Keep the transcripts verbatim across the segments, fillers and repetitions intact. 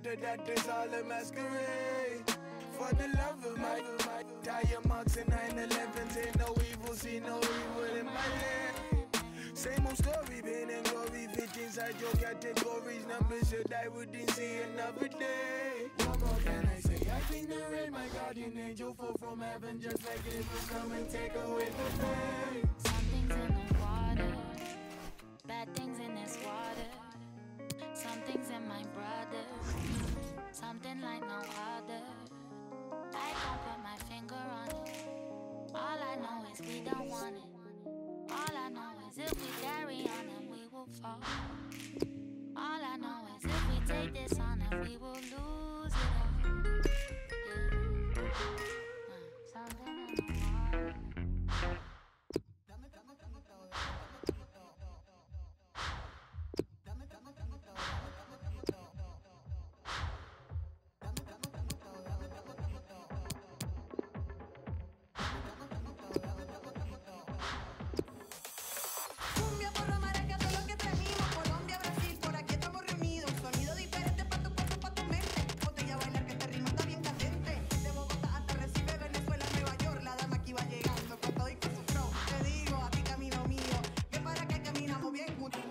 after that is all a masquerade. For the love of my, my tire marks and nine eleven. Say no evil, see no evil in my land. Same old story, pain and glory. Fit inside your categories. Numbers should I wouldn't see another day. What more can I say? I've been the rain, my guardian angel fall from heaven. Just like it will come and take away the pain. Something's in the water. Bad things in this water. Something's in my brother. Something like no other. I can't put my finger on it. All I know is we don't want it. All I know is if we carry on then we will fall. All I know is if we take this on then we will lose it all. Yeah. Uh, something in the water. Dame, dame, dame todo. Dame, dame, dame todo. Dame, dame todo. Dame, dame, dame todo. Dame, dame, dame todo. Cumbia, porro, maraca, todo lo que trajimos. Colombia, Brasil, por aquí estamos reunidos. Sonido diferente pa' tu cuerpo, pa' tu mente. Botella a bailar que este ritmo está bien candente. De Bogotá hasta Recife, Venezuela, Nueva York. La dama aquí va llegando con todo y con su flow. Te digo, a ti camino mío, que para que caminamos bien juntos.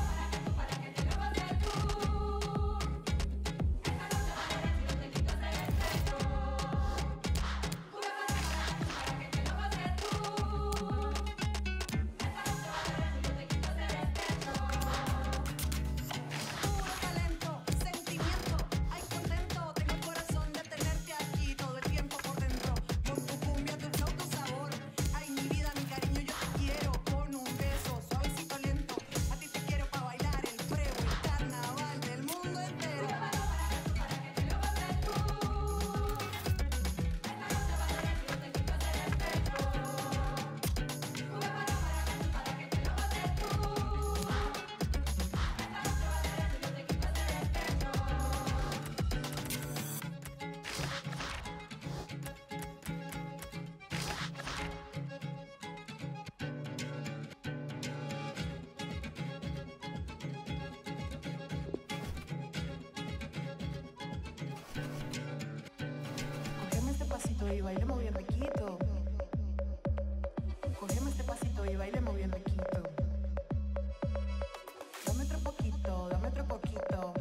Y bailemos bien riquito. Cogemos este pasito y bailemos bien riquito. Dame otro poquito, dame otro poquito.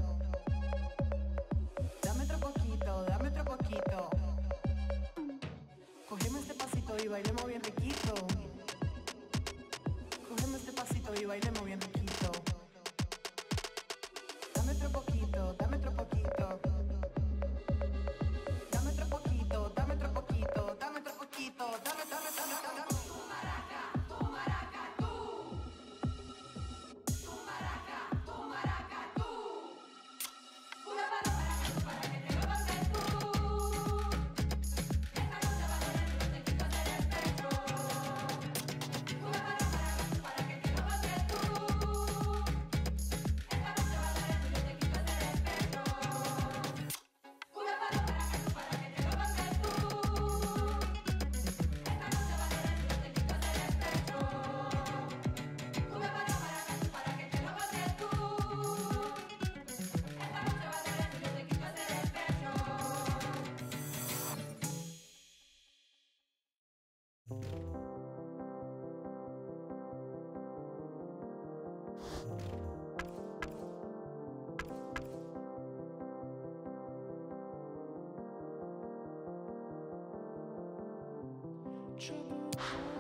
Dame otro poquito, dame otro poquito. Cogemos este pasito y bailemos bien riquito. Cogemos este pasito y bailemos bien riquito. Dame otro poquito, dame otro poquito. Dame otro poquito, dame otro poquito, dame otro poquito, dame, dame, dame, dame. Tu maraca, tu maraca, tú. Tu maraca, tu maraca, tú. Una palabra para que te lo pases tú. Esta noche va a tener que te quitas el espejo. Una palabra para que te lo pases tú. Esta noche va a tener que te quitas el espejo. Una palabra para que te lo pases tú. Trouble.